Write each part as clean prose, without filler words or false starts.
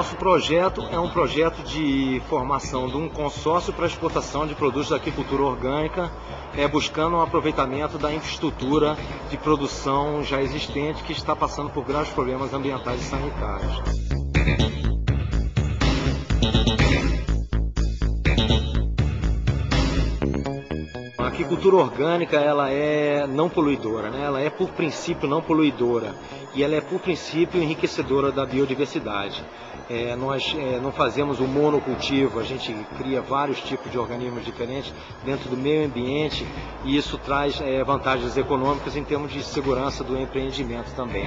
nosso projeto é um projeto de formação de um consórcio para exportação de produtos da agricultura orgânica, buscando um aproveitamento da infraestrutura de produção já existente que está passando por graves problemas ambientais e sanitários. A agricultura orgânica ela é não poluidora, né? Ela é por princípio não poluidora e ela é por princípio enriquecedora da biodiversidade. Nós não fazemos um monocultivo, a gente cria vários tipos de organismos diferentes dentro do meio ambiente e isso traz vantagens econômicas em termos de segurança do empreendimento também.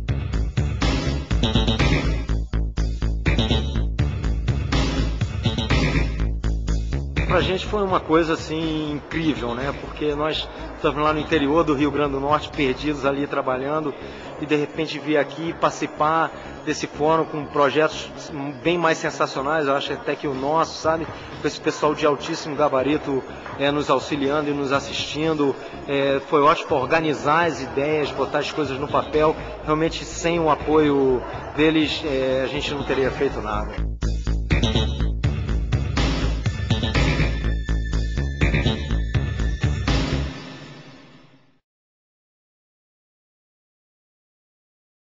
Pra gente foi uma coisa assim incrível, né? Porque nós estamos lá no interior do Rio Grande do Norte, perdidos ali trabalhando, e de repente vir aqui participar desse fórum com projetos bem mais sensacionais, eu acho até que o nosso, sabe? Com esse pessoal de altíssimo gabarito nos auxiliando e nos assistindo. Foi ótimo para organizar as ideias, botar as coisas no papel. Realmente sem o apoio deles a gente não teria feito nada.